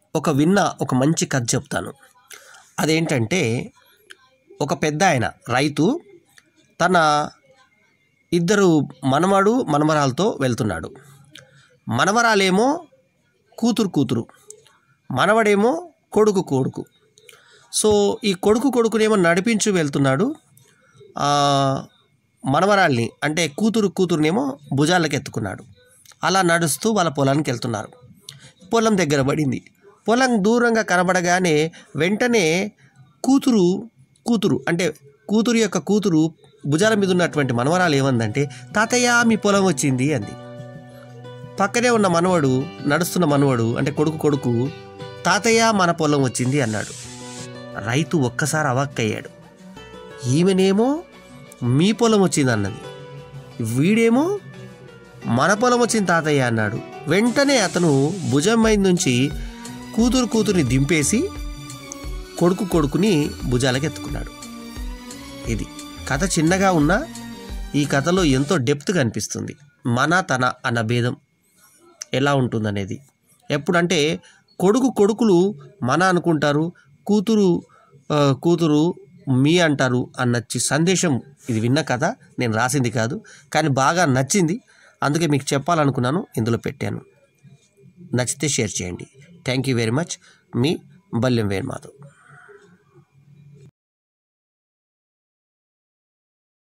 ఒక మంచి కథ చెప్తాను. అదేంటంటే, ఒక పెద్ద ఆయన రైతు తన ఇద్దరు మనవరాలతో వెళ్తున్నాడు. మనవరాలేమో కూతురు, మనవడేమో కొడుకు. సో ఈ కొడుకునేమో నడిపించు వెళ్తున్నాడు. మనవరాల్ని అంటే కూతురునేమో భుజాలకు ఎత్తుకున్నాడు. అలా నడుస్తూ వాళ్ళ పొలానికి వెళ్తున్నారు. పొలం దగ్గర పడింది. పొలం దూరంగా కనబడగానే వెంటనే కూతురు అంటే కూతురు భుజాల మీద ఉన్నటువంటి మనవరాలు ఏమందంటే, తాతయ్య మీ పొలం వచ్చింది అంది. పక్కనే ఉన్న నడుస్తున్న మనవడు అంటే కొడుకు తాతయ్య మన పొలం వచ్చింది అన్నాడు. రైతు ఒక్కసారి అవాక్కయ్యాడు. ఈమెనేమో మీ పొలం వచ్చింది అన్నది, వీడేమో మన పొలం వచ్చింది తాతయ్య అన్నాడు. వెంటనే అతను భుజం మీద నుంచి కూతురుని దింపేసి కొడుకుని భుజాలకు ఎత్తుకున్నాడు. ఇది కథ చిన్నగా ఉన్నా ఈ కథలో ఎంతో డెప్త్ కనిపిస్తుంది. మన తన అన్న భేదం ఎలా ఉంటుందనేది. ఎప్పుడంటే కొడుకులు మన అనుకుంటారు, కూతురు మీ అంటారు అన్న సందేశం ఇది విన్న కథ. నేను రాసింది కాదు, కానీ బాగా నచ్చింది, అందుకే మీకు చెప్పాలనుకున్నాను, ఇందులో పెట్టాను. నచ్చితే షేర్ చేయండి. Thank you very much. మీ బల్యం వేణు మాధవ్.